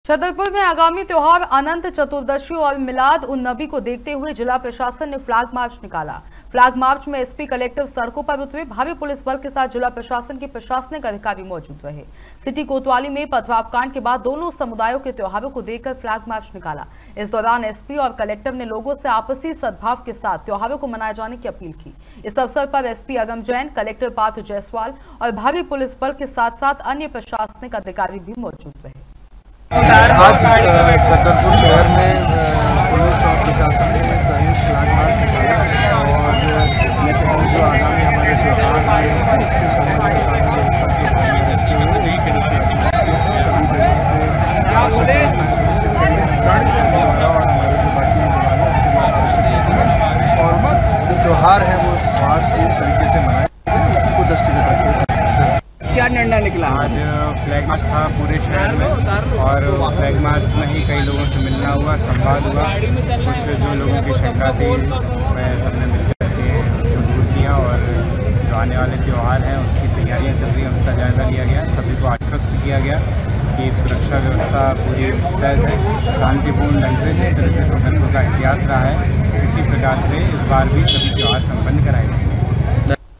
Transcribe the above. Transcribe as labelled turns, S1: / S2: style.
S1: छतरपुर में आगामी त्योहार अनंत चतुर्दशी और मिलाद उन नबी को देखते हुए जिला प्रशासन ने फ्लैग मार्च निकाला। फ्लैग मार्च में एसपी कलेक्टर सड़कों पर उतरे। भारी पुलिस बल के साथ जिला प्रशासन के प्रशासनिक अधिकारी मौजूद रहे। सिटी कोतवाली में पथराव कांड के बाद दोनों समुदायों के त्योहारों को देखकर फ्लैग मार्च निकाला। इस दौरान एसपी और कलेक्टर ने लोगों से आपसी सद्भाव के साथ त्योहारों को मनाए जाने की अपील की। इस अवसर पर एसपी अगम जैन, कलेक्टर पार्थ जायसवाल और भारी पुलिस बल के साथ साथ अन्य प्रशासनिक अधिकारी भी मौजूद रहे।
S2: आज छतरपुर शहर में पुलिस और प्रशासन ने संयुक्त फ्लैग मार्च निकाला और जो आगामी हमारे त्योहार हैं उसके संबंध में कानून व्यवस्था के ध्यान में रखते हुए सभी जगहों पे सुनिश्चित करने और हमारे जो बाकी और जो त्योहार है वो स्वास्थ्य तरीके से मनाए उसी को दृष्टिगत रखते।
S3: क्या निर्णय निकला?
S4: आज फ्लैग मार्च था पूरे शहर में और फ्लैग मार्च में ही कई लोगों से मिलना हुआ, संवाद हुआ। कुछ जो लोगों की शंका थी वह सबने मिलकर के उसको दूर किया और जो आने वाले त्यौहार हैं उसकी तैयारियां चल रही हैं उसका जायजा लिया गया। सभी को आश्वस्त किया गया कि सुरक्षा व्यवस्था पूरी मुस्तैद है। शांतिपूर्ण ढंग से जिस तरह से स्वतंत्रता का इतिहास रहा है उसी प्रकार से इस बार भी सभी त्यौहार संपन्न कराए गए।